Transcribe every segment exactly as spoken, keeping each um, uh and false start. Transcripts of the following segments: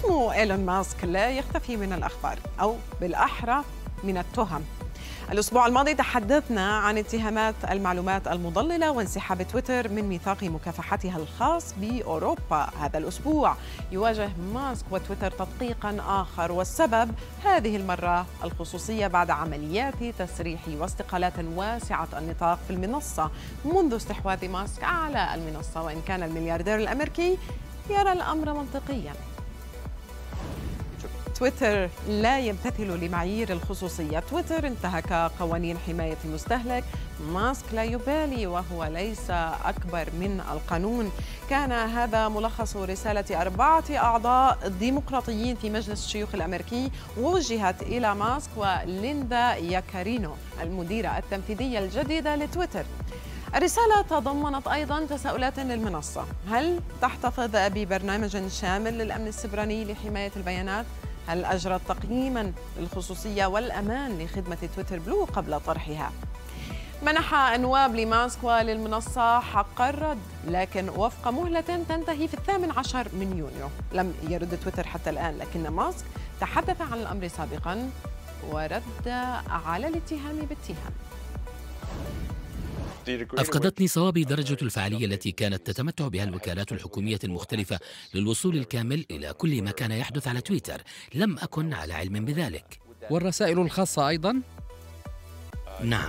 اسم إيلون ماسك لا يختفي من الأخبار، أو بالأحرى من التهم. الأسبوع الماضي تحدثنا عن اتهامات المعلومات المضللة وانسحاب تويتر من ميثاق مكافحتها الخاص بأوروبا. هذا الأسبوع يواجه ماسك وتويتر تدقيقا آخر، والسبب هذه المرة الخصوصية بعد عمليات تسريح واستقالات واسعة النطاق في المنصة منذ استحواذ ماسك على المنصة، وإن كان الملياردير الأمريكي يرى الأمر منطقيا. تويتر لا يمتثل لمعايير الخصوصية. تويتر انتهك قوانين حماية المستهلك. ماسك لا يبالي وهو ليس أكبر من القانون. كان هذا ملخص رسالة أربعة أعضاء ديمقراطيين في مجلس الشيوخ الأمريكي ووجهت إلى ماسك وليندا ياكارينو المديرة التنفيذية الجديدة لتويتر. الرسالة تضمنت أيضا تساؤلات للمنصة: هل تحتفظ ببرنامج شامل للأمن السيبراني لحماية البيانات؟ هل أجرت تقييما للخصوصية والأمان لخدمة تويتر بلو قبل طرحها؟ منح النواب لماسك وللمنصة حق الرد، لكن وفق مهلة تنتهي في الثامن عشر من يونيو. لم يرد تويتر حتى الآن، لكن ماسك تحدث عن الأمر سابقا ورد على الاتهام باتهام. أفقدتني صوابي درجة الفعالية التي كانت تتمتع بها الوكالات الحكومية المختلفة للوصول الكامل إلى كل ما كان يحدث على تويتر. لم أكن على علم بذلك. والرسائل الخاصة أيضا؟ نعم.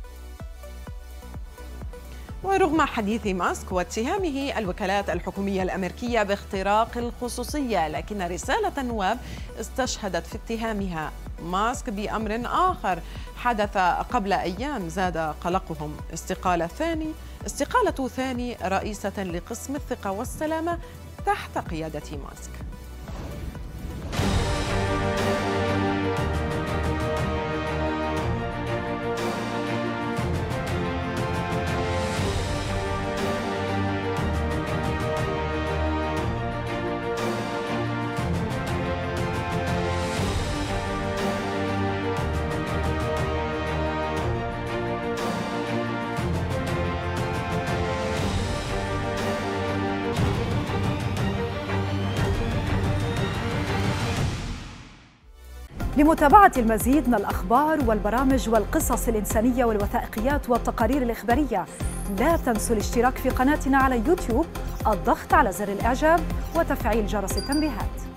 ورغم حديث ماسك واتهامه الوكالات الحكومية الأمريكية باختراق الخصوصية، لكن رسالة النواب استشهدت في اتهامها ماسك بأمر آخر حدث قبل أيام زاد قلقهم: استقالة ثاني استقالة ثاني رئيسة لقسم الثقة والسلامة تحت قيادة ماسك. لمتابعة المزيد من الأخبار والبرامج والقصص الإنسانية والوثائقيات والتقارير الإخبارية، لا تنسوا الاشتراك في قناتنا على يوتيوب، الضغط على زر الإعجاب وتفعيل جرس التنبيهات.